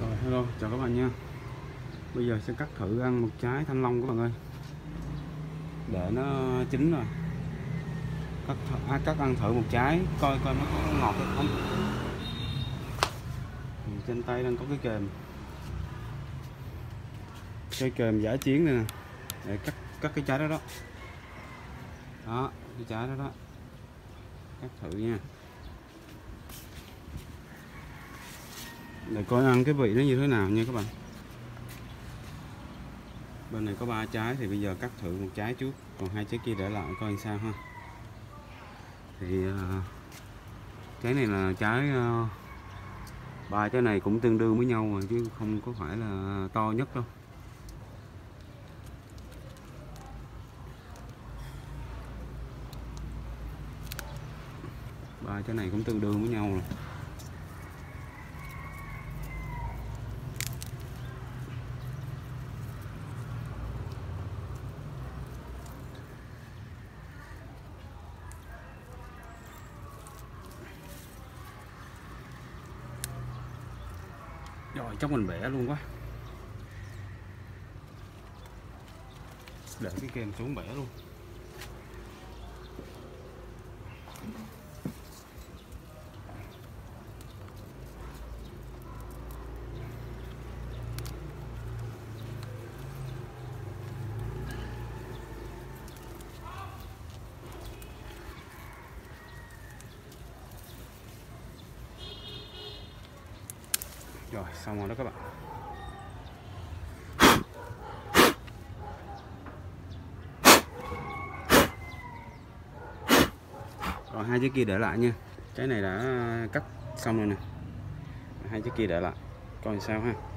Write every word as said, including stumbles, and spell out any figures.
Rồi hello, chào các bạn nha. Bây giờ sẽ cắt thử ăn một trái thanh long các bạn ơi, để nó chín rồi. Cắt, à, cắt ăn thử một trái coi coi nó có ngọt hay không. Thì trên tay đang có cái kềm, cái kềm giả chiến này nè, để cắt cắt cái trái đó đó. Đó, cái trái đó đó. Cắt thử nha. Để coi ăn cái vị nó như thế nào nha các bạn. Bên này có ba trái thì bây giờ cắt thử một trái trước, còn hai trái kia để lại coi sao ha. Thì uh, trái này là trái uh, ba trái này cũng tương đương với nhau mà, chứ không có phải là to nhất đâu. Ba trái này cũng tương đương với nhau rồi. Rồi chắc mình bẻ luôn quá, để cái kem xuống bẻ luôn. Rồi xong rồi đó các bạn. Rồi hai trái kia để lại nha. Trái này đã cắt xong rồi nè, hai trái kia để lại coi sao ha.